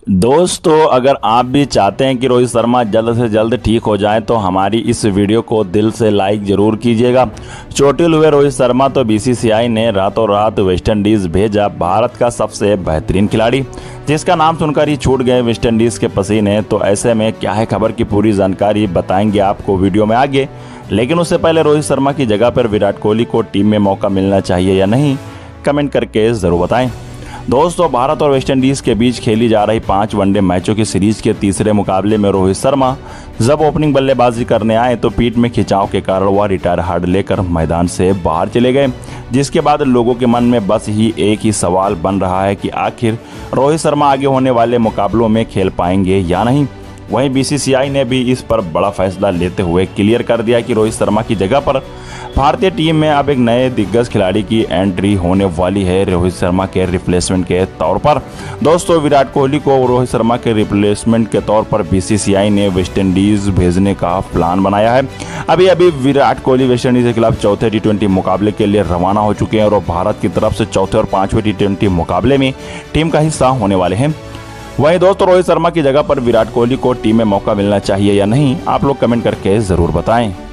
दोस्तों, अगर आप भी चाहते हैं कि रोहित शर्मा जल्द से जल्द ठीक हो जाएं तो हमारी इस वीडियो को दिल से लाइक जरूर कीजिएगा। चोटिल हुए रोहित शर्मा तो बीसीसीआई ने रातों रात वेस्टइंडीज भेजा भारत का सबसे बेहतरीन खिलाड़ी, जिसका नाम सुनकर ही छूट गए वेस्टइंडीज के पसीने। तो ऐसे में क्या है खबर की पूरी जानकारी बताएंगे आपको वीडियो में आगे, लेकिन उससे पहले रोहित शर्मा की जगह पर विराट कोहली को टीम में मौका मिलना चाहिए या नहीं, कमेंट करके ज़रूर बताएं। दोस्तों, भारत और वेस्टइंडीज के बीच खेली जा रही 5 वनडे मैचों की सीरीज के तीसरे मुकाबले में रोहित शर्मा जब ओपनिंग बल्लेबाजी करने आए तो पीठ में खिंचाव के कारण वह रिटायर हार्ड लेकर मैदान से बाहर चले गए, जिसके बाद लोगों के मन में बस ही एक ही सवाल बन रहा है कि आखिर रोहित शर्मा आगे होने वाले मुकाबलों में खेल पाएंगे या नहीं। वहीं बीसीसीआई ने भी इस पर बड़ा फैसला लेते हुए क्लियर कर दिया कि रोहित शर्मा की जगह पर भारतीय टीम में अब एक नए दिग्गज खिलाड़ी की एंट्री होने वाली है रोहित शर्मा के रिप्लेसमेंट के तौर पर। दोस्तों, विराट कोहली को रोहित शर्मा के रिप्लेसमेंट के तौर पर बीसीसीआई ने वेस्टइंडीज भेजने का प्लान बनाया है। अभी विराट कोहली वेस्टइंडीज के खिलाफ चौथे टी20 मुकाबले के लिए रवाना हो चुके हैं और भारत की तरफ से चौथे और 5वें टी20 मुकाबले में टीम का हिस्सा होने वाले हैं। वहीं दोस्तों, रोहित शर्मा की जगह पर विराट कोहली को टीम में मौका मिलना चाहिए या नहीं, आप लोग कमेंट करके ज़रूर बताएं।